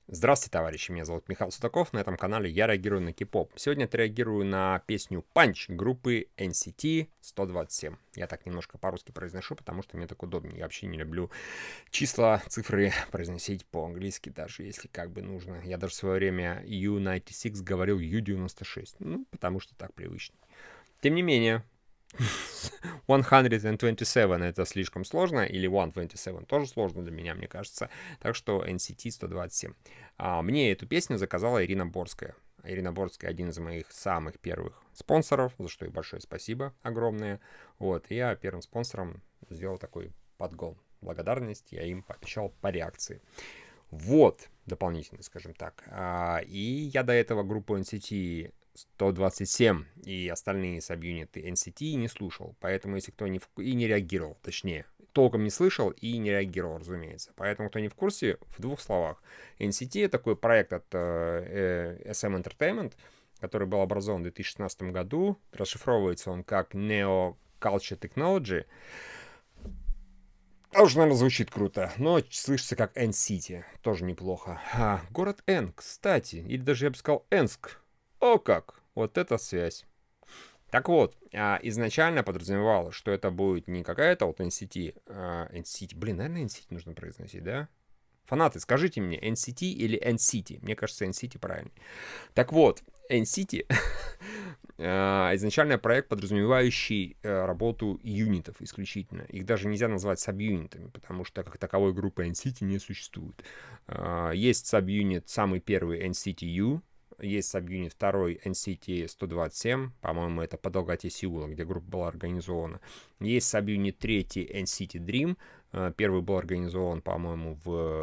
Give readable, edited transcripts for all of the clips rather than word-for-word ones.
Здравствуйте, товарищи, меня зовут Михаил Судаков, на этом канале я реагирую на кей-поп. Сегодня я реагирую на песню Punch группы NCT 127. Я так немножко по-русски произношу, потому что мне так удобнее. Я вообще не люблю числа, цифры произносить по-английски, даже если как бы нужно. Я даже в свое время U96 говорил U96, ну, потому что так привычно. Тем не менее, 127 это слишком сложно, или 127 тоже сложно для меня, мне кажется. Так что NCT 127. Мне эту песню заказала Ирина Борская. Ирина Борская один из моих самых первых спонсоров, за что ей большое спасибо огромное. Вот, и я первым спонсором сделал такой подгон. Благодарность я им пообещал по реакции. Вот, дополнительно, скажем так. И я до этого группу NCT 127 и остальные сабюниты NCT не слушал. Поэтому, если кто и не реагировал, точнее, толком не слышал и не реагировал, разумеется. Поэтому, кто не в курсе, в двух словах. NCT — такой проект от SM Entertainment, который был образован в 2016 году. Расшифровывается он как Neo Culture Technology. Тоже, наверное, звучит круто, но слышится как N-City. Тоже неплохо. Город Н, кстати. Или даже я бы сказал Энск. О как! Вот это связь. Так вот, изначально подразумевалось, что это будет не какая-то вот NCT. NCT. Блин, наверное, NCT нужно произносить, да? Фанаты, скажите мне, NCT или NCT? Мне кажется, NCT правильно. Так вот, NCT изначально проект, подразумевающий работу юнитов исключительно. Их даже нельзя назвать саб-юнитами, потому что как таковой группы NCT не существует. Есть саб-юнит, самый первый NCT-U, есть саб-юнит второй NCT 127, по-моему, это по долготе Сеула, где группа была организована. Есть саб-юнит третий NCT Dream. Первый был организован, по-моему,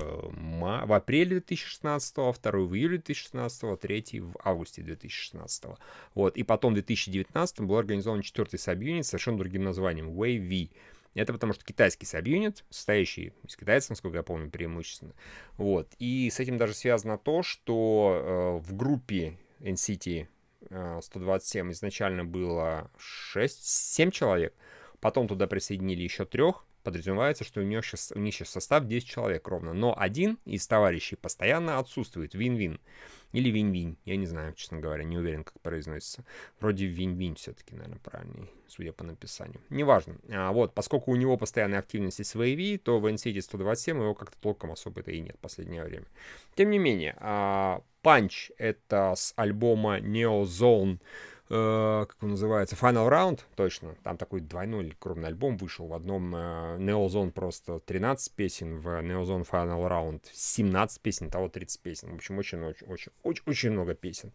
в апреле 2016, второй в июле 2016, третий в августе 2016. Вот. И потом в 2019 был организован четвертый саб-юнит с совершенно другим названием Wave V. Это потому что китайский саб-юнит, состоящий из китайцев, насколько я помню, преимущественно. Вот. И с этим даже связано то, что в группе NCT 127 изначально было 7 человек, потом туда присоединили еще 3. Подразумевается, что у них сейчас состав 10 человек ровно. Но один из товарищей постоянно отсутствует. Вин-вин. Или винь-винь. Я не знаю, честно говоря, не уверен, как произносится. Вроде винь-винь все-таки, наверное, правильнее, судя по написанию. Неважно. Вот, поскольку у него постоянная активность с Wavy, то в NCT 127 его как-то толком особо-то и нет в последнее время. Тем не менее, Punch — это с альбома Neo Zone, как он называется, Final Round, точно. Там такой двойной крупный альбом вышел. В одном Neo Zone просто 13 песен, в Neo Zone Final Round 17 песен, того 30 песен. В общем, очень много песен.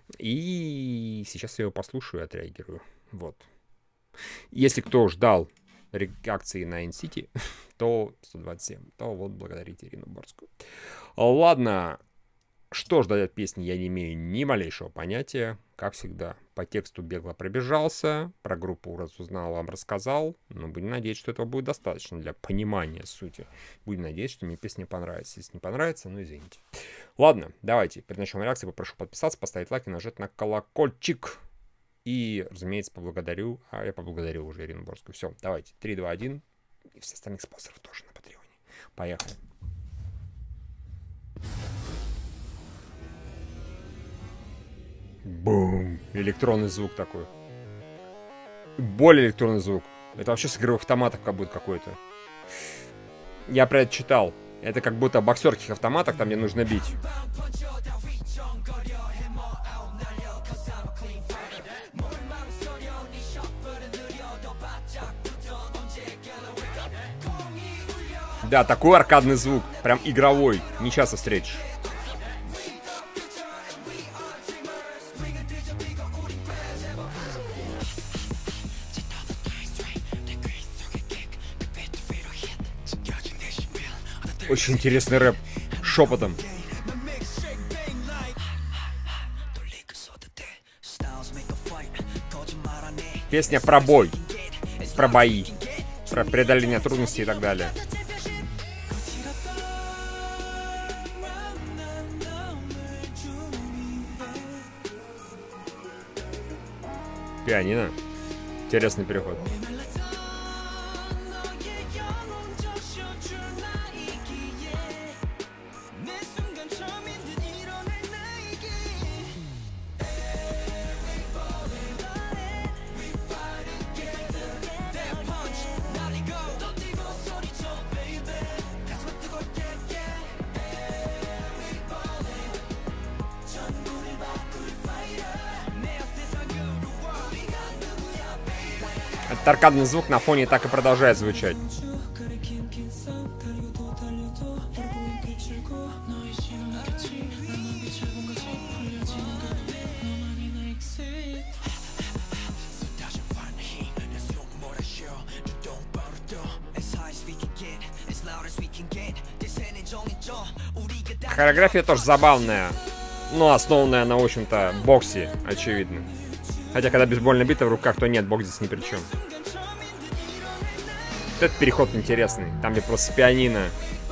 И сейчас я его послушаю и отреагирую. Вот. Если кто ждал реакции на NCT, то 127, то вот благодарите Ирину Борскую. Ладно. Что ждать от песни, я не имею ни малейшего понятия. Как всегда, по тексту бегло пробежался, про группу разузнал, вам рассказал. Но будем надеяться, что этого будет достаточно для понимания сути. Будем надеяться, что мне песня понравится. Если не понравится, ну извините. Ладно, давайте, перед началом реакции попрошу подписаться, поставить лайк и нажать на колокольчик. И, разумеется, поблагодарю. Я поблагодарил уже Ирину Борскую. Все, давайте, 3, 2, 1. И все остальных спонсоров тоже на Патреоне. Поехали. Бум. Электронный звук такой. Более электронный звук. Это вообще с игровых автоматов как будто какой-то. Я про это читал. Это как будто боксерских автоматах, там где нужно бить. Да, такой аркадный звук. Прям игровой. Не часто встретишь. Очень интересный рэп. Шепотом. Песня про бой. Про бои. Про преодоление трудностей и так далее. Пианино. Интересный переход. Этот аркадный звук на фоне так и продолжает звучать. Хореография тоже забавная, но основанная на, в общем-то, боксе, очевидно. Хотя, когда бейсбольная бита в руках, то нет, бокс здесь ни при чем. Вот этот переход интересный, там где просто пианино.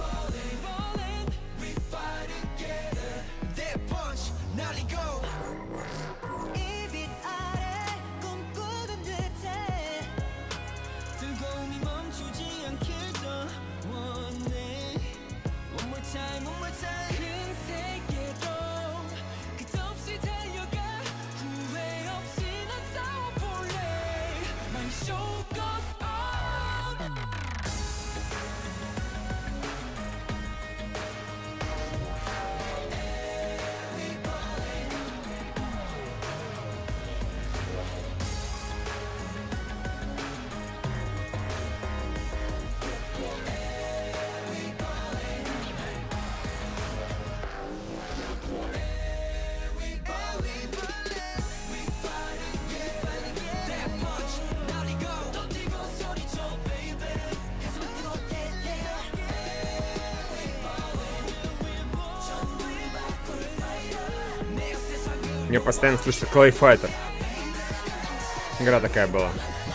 Мне постоянно слышится Clay Fighter. Игра такая была.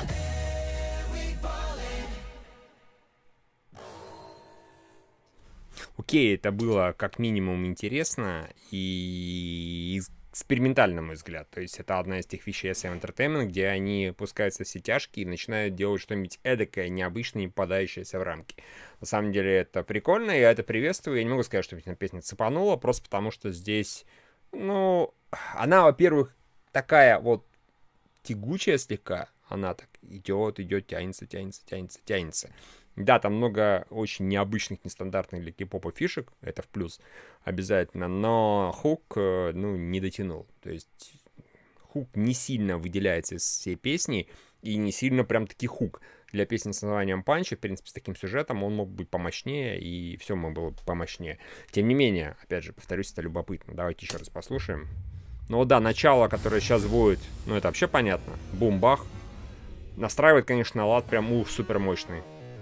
Окей, это было как минимум интересно и экспериментально, на мой взгляд. То есть это одна из тех вещей SM Entertainment, где они пускаются в все тяжкие и начинают делать что-нибудь эдакое, необычное, не попадающееся в рамки. На самом деле это прикольно, я это приветствую. Я не могу сказать, что меня песня цепанула, просто потому что здесь, ну, она, во-первых, такая вот тягучая слегка. Она так идет, идет, тянется, тянется, тянется, тянется. Да, там много очень необычных, нестандартных для кей-попа фишек, это в плюс обязательно, но хук, ну, не дотянул. То есть хук не сильно выделяется из всей песни, и не сильно прям-таки хук. Для песни с названием «Панчи», в принципе, с таким сюжетом он мог быть помощнее, и все могло было помощнее. Тем не менее, опять же, повторюсь, это любопытно. Давайте еще раз послушаем. Ну да, начало, которое сейчас будет, ну это вообще понятно. Бум-бах. Настраивает, конечно, лад прям супер мощный.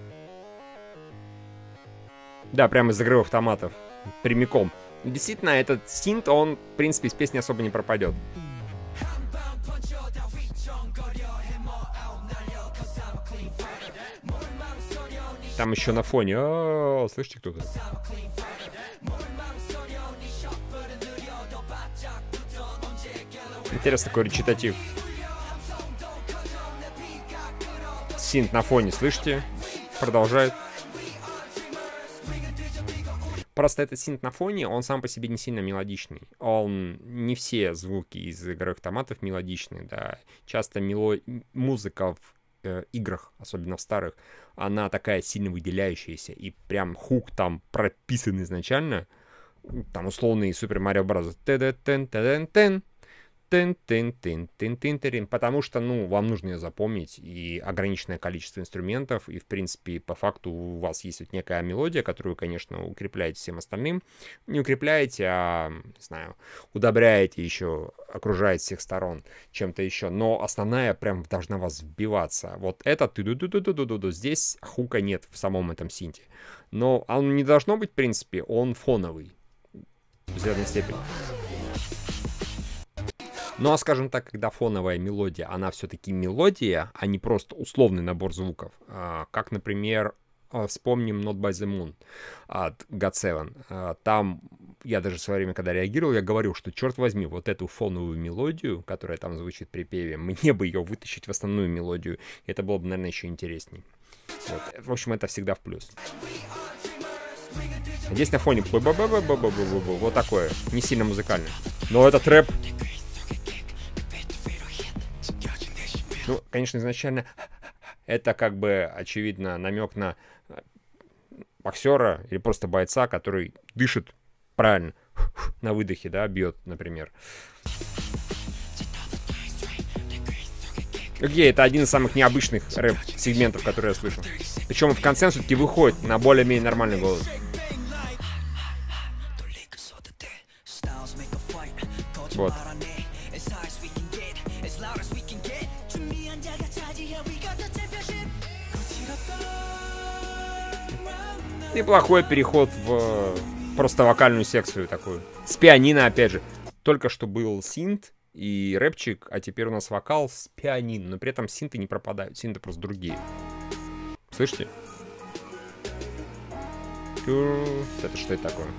Да, прямо из игровых автоматов. Прямиком. Действительно, этот синт, он, в принципе, из песни особо не пропадет. Там еще на фоне. Слышите, кто-то? Интересно, такой речитатив. Синт на фоне, слышите? Продолжает. Просто этот синт на фоне, он сам по себе не сильно мелодичный. Он не все звуки из игровых автоматов мелодичные, да. Часто музыка в играх, особенно в старых, она такая сильно выделяющаяся. И прям хук там прописан изначально. Там условный Super Mario Bros. Тен-тен-тен-тен-тен. Потому что, ну, вам нужно ее запомнить, и ограниченное количество инструментов, и, в принципе, по факту у вас есть вот некая мелодия, которую, конечно, укрепляете всем остальным. Не укрепляете, а, не знаю, удобряете еще, окружаете с всех сторон чем-то еще, но основная прям должна вас вбиваться. Вот это здесь хука нет в самом этом синте. Но он не должно быть, в принципе, он фоновый в известной степени. Ну, а скажем так, когда фоновая мелодия, она все-таки мелодия, а не просто условный набор звуков. Как, например, вспомним Not by the Moon от GOT7. Там я даже в свое время, когда реагировал, я говорил, что, черт возьми, вот эту фоновую мелодию, которая там звучит при певе, мне бы ее вытащить в основную мелодию. Это было бы, наверное, еще интересней. Вот. В общем, это всегда в плюс. Здесь на фоне вот такое, не сильно музыкально. Но это трэп. Ну, конечно, изначально это как бы, очевидно, намек на боксера или просто бойца, который дышит правильно, на выдохе, да, бьет, например. Окей, это один из самых необычных рэп-сегментов, которые я слышал. Причем в конце все-таки выходит на более-менее нормальный голос. Вот. Неплохой переход в просто вокальную секцию такую. С пианино, опять же. Только что был синт и рэпчик, а теперь у нас вокал с пианино. Но при этом синты не пропадают. Синты просто другие. Слышите? Это что это такое?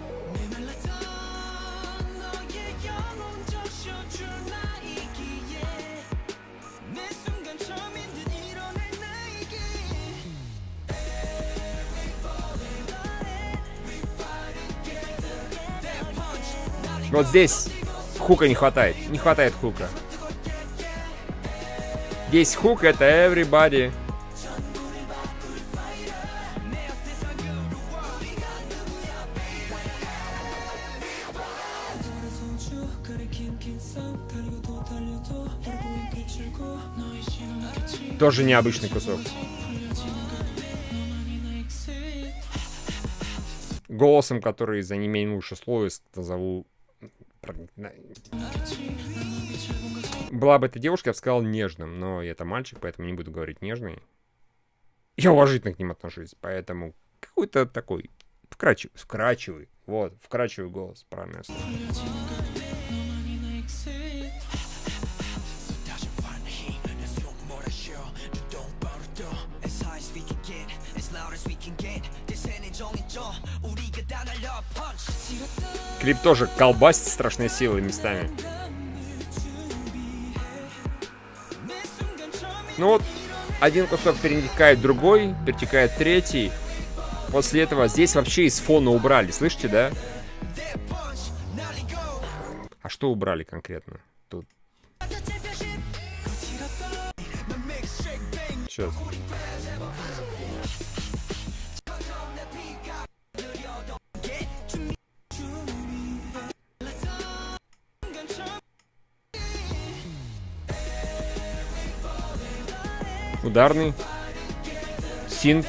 Вот здесь хука не хватает. Не хватает хука. Здесь хук — это everybody. Тоже необычный кусок. Голосом, который за не менее лучше слова назову. Была бы эта девушка, я бы сказал нежным, но это мальчик, поэтому не буду говорить нежный. Я уважительно к ним отношусь, поэтому какой-то такой вкрадчивый, вот, вкрадчивый голос, правильное слово. Клип тоже колбасит страшной силой местами. Ну вот, один кусок перетекает другой, перетекает третий. После этого здесь вообще из фона убрали, слышите, да? А что убрали конкретно тут? Сейчас. Ударный. Синт.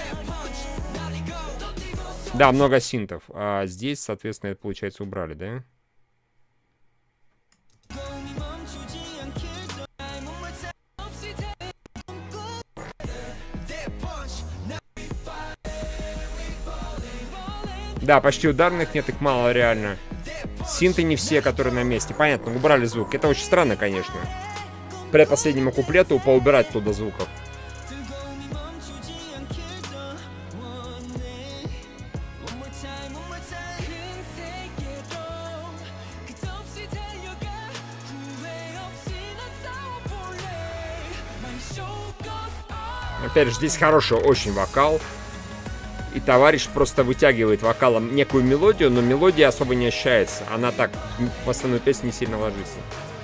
Да, много синтов. А здесь, соответственно, это, получается, убрали, да? Да, почти ударных нет, их мало реально. Синты не все, которые на месте. Понятно, убрали звук. Это очень странно, конечно. Предпоследнему куплету поубирать туда звуков. Опять же, здесь хороший очень вокал. И товарищ просто вытягивает вокалом некую мелодию, но мелодия особо не ощущается. Она так в основную песню не сильно ложится.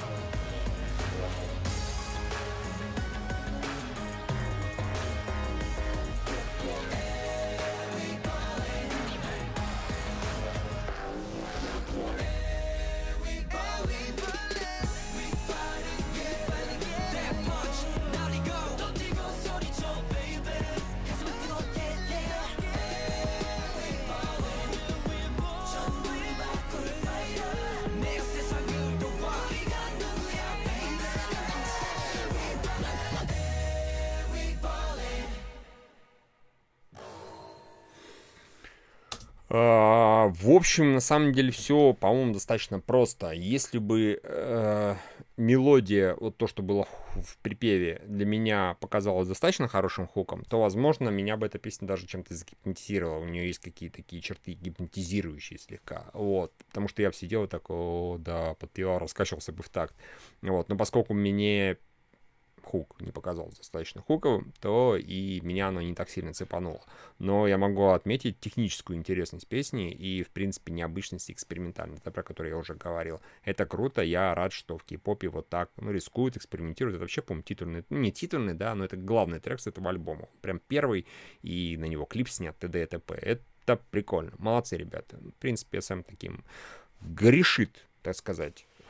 В общем, на самом деле все, по-моему, достаточно просто. Если бы мелодия, вот то, что было в припеве, для меня показалась достаточно хорошим хуком, то, возможно, меня бы эта песня даже чем-то загипнотизировала. У нее есть какие-то такие черты гипнотизирующие слегка. Вот. Потому что я бы сидел и так, о, да, подпевал, раскачивался бы в такт. Вот. Но поскольку мне хук не показалось достаточно хуковым, то и меня оно не так сильно цепануло. Но я могу отметить техническую интересность песни и, в принципе, необычность и экспериментальность, про которую я уже говорил. Это круто, я рад, что в кей-попе вот так, рискуют, экспериментируют. Это вообще, по-моему, титульный, не титульный, да, но это главный трек с этого альбома. Прям первый, и на него клип снят, т.д. и т.п. Это прикольно. Молодцы, ребята. В принципе, SM таким грешит, так сказать,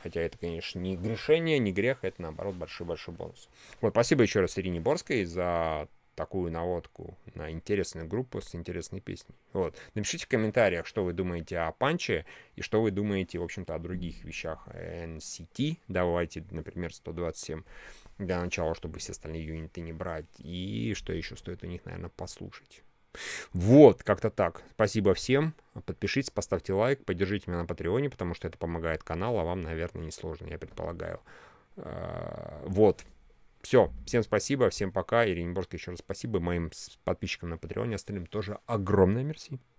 Хотя это, конечно, не грешение, не грех, это, наоборот, большой-большой бонус. Вот, спасибо еще раз Ирине Борской за такую наводку на интересную группу с интересной песней. Вот. Напишите в комментариях, что вы думаете о Панче и что вы думаете, в общем-то, о других вещах. NCT, давайте, например, 127 для начала, чтобы все остальные юниты не брать. И что еще стоит у них, наверное, послушать. Вот, как-то так. Спасибо всем. Подпишитесь, поставьте лайк, поддержите меня на Патреоне, потому что это помогает каналу, а вам, наверное, не сложно, я предполагаю. Вот. Все. Всем спасибо, всем пока. Ирине Борской еще раз спасибо. Моим подписчикам на Патреоне, остальным тоже огромное мерси.